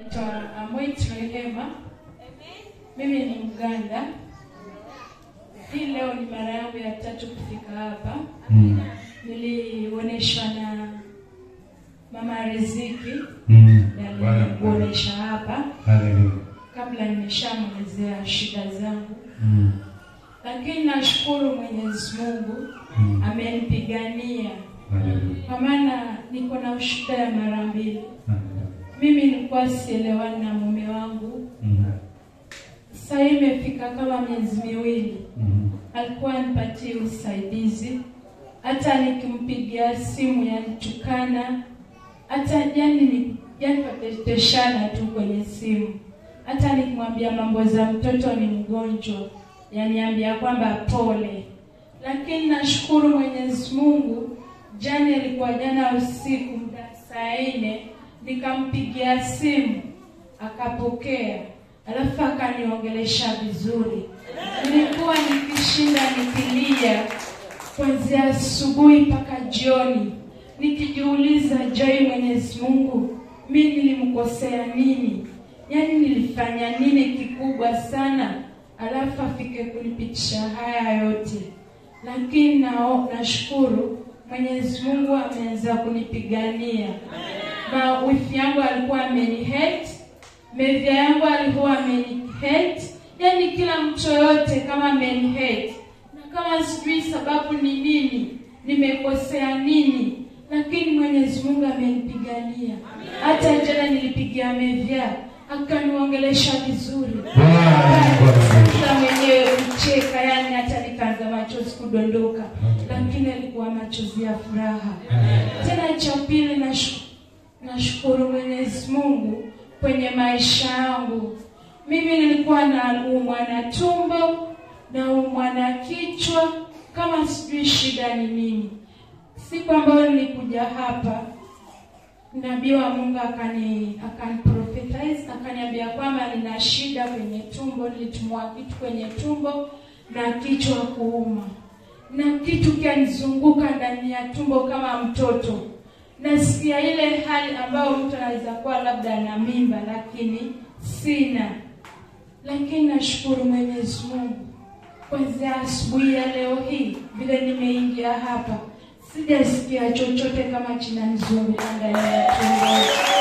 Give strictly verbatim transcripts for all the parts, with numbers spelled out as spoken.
Mimi ni Mganda. Hii leo ni mara yangu ya tatu kufika hapa. Mm. Nilioneshwa na Mama Riziki. Mm. Nilioneshwa hapa. Haleluya. Kabla nimeshamwelezea shida zangu. Mm. Lakini nashukuru Mwenyezi Mungu. Mm. Amenipigania. Haleluya. Kwa maana niko na shida ya mara mbili. Mimi nilikuwa sielewani na mume wangu. Mm. Sasa imefika kama miezi miwili. Mm. Alikuwa anipatie usaidizi. Hata nikimpigia simu yanitukana. Hata yani ni yani pateshana tu kwenye simu. Hata nikimwambia mambo za mtoto ni mgonjwa, yaniambia kwamba pole. Lakini nashukuru Mwenyezi Mungu, jana ilikuwa jana usiku muda saa nne nikampigia simu akapokea. Alafu akaniongelesha vizuri. Nilikuwa nikishinda nikilia kuanzia asubuhi mpaka jioni, nikijiuliza, je, Mwenyezi Mungu mimi nilimkosea nini? Yaani nilifanya nini kikubwa sana alafu afike kunipitisha haya yote? Lakini nao nashukuru Mwenyezi Mungu ameanza kunipigania. Na wifi yangu alikuwa ameni-hate, mevya yangu alikuwa ameni-hate, yani kila mtu yote kama ameni-hate. Na kama sijui sababu ni nini, nimekosea nini, lakini Mwenyezi Mungu amenipigania. Hata jana nilipigia mevya, akaniongelesha vizuri. Kila mwenyewe kucheka, yani hata nikaanza machozi kudondoka, lakini alikuwa machozi ya furaha. Tena cha pili, nashukuru nashukuru Mwenyezi Mungu kwenye maisha yangu. Mimi nilikuwa na umwa na tumbo na umwa na kichwa, kama sijui shida ni nini. Siku ambayo nilikuja hapa, nabii wa Mungu akani akaniprophetize, akaniambia kwamba nina shida kwenye tumbo, nilitumwa kitu kwenye tumbo na kichwa kuuma. Na kitu kianizunguka ndani ya tumbo kama mtoto. Nasikia ile hali ambayo mtu anaweza kuwa labda na mimba lakini sina. Lakini nashukuru Mwenyezi Mungu, kwanza asubuhi ya leo hii vile nimeingia hapa, sijasikia chochote kama kinanizunguka ndani ya tumbo.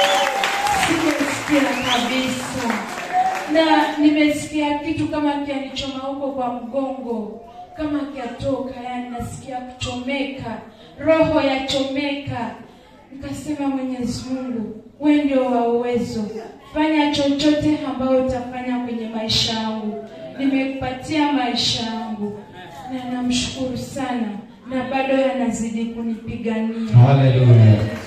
Sijasikia kabisa. Na nimesikia kitu kama kianichoma huko kwa mgongo, kama kiatoka, yani nasikia kuchomeka, roho ya chomeka. Nikasema, Mwenyezi Mungu, wewe ndio wa uwezo. Fanya chochote ambao utafanya kwenye maisha yangu. Nimekupatia maisha yangu. Na namshukuru sana, na bado yanazidi kunipigania. Haleluya.